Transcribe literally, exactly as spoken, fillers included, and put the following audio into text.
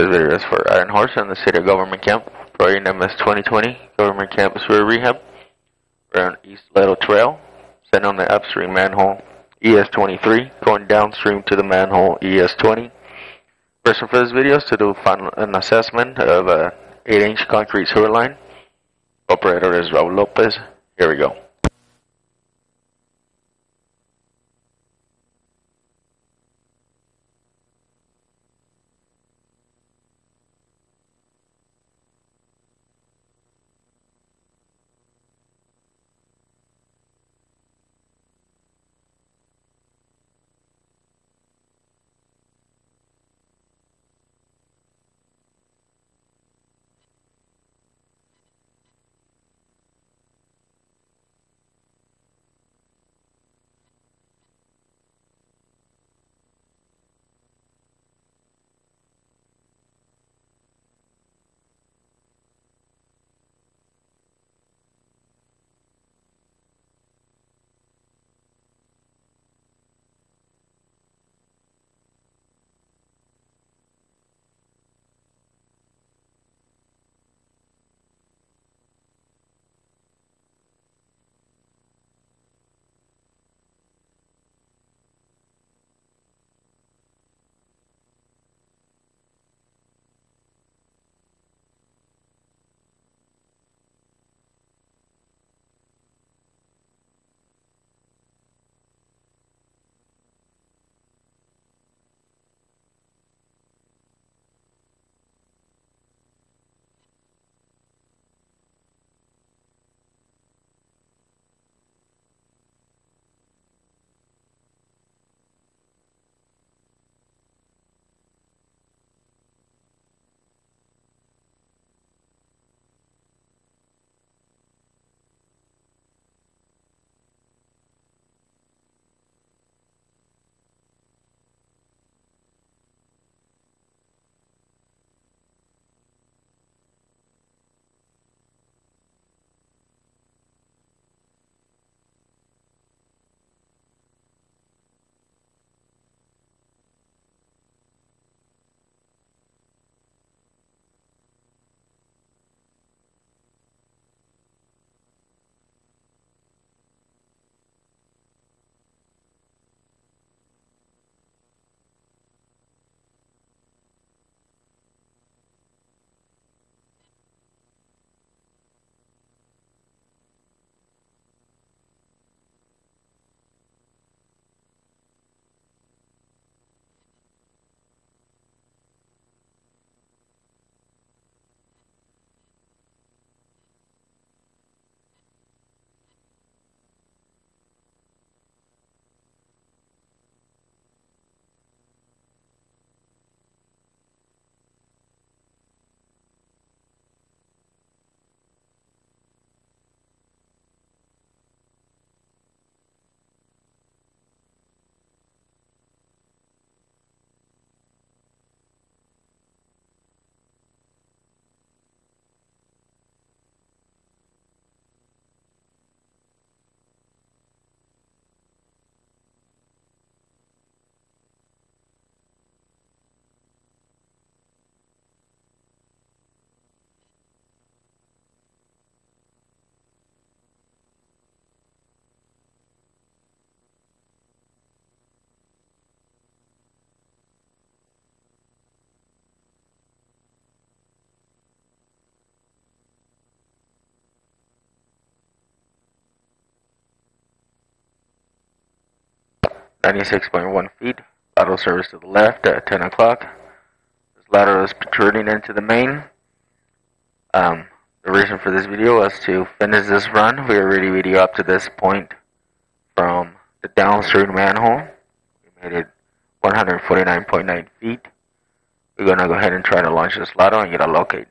This video is for Iron Horse in the city of Government Camp. Project M S twenty twenty, Government Camp Sewer Rehab. We're on East Leto Trail, sitting on the upstream manhole E S twenty-three, going downstream to the manhole E S twenty. Person for this video is to do final, an assessment of a eight inch concrete sewer line. Operator is Raul Lopez. Here we go. ninety-six point one feet. Lateral service to the left at ten o'clock. This lateral is protruding into the main. Um, the reason for this video was to finish this run. We already video up to this point from the downstream manhole. We made it one hundred forty-nine point nine feet. We're going to go ahead and try to launch this lateral and get a locate.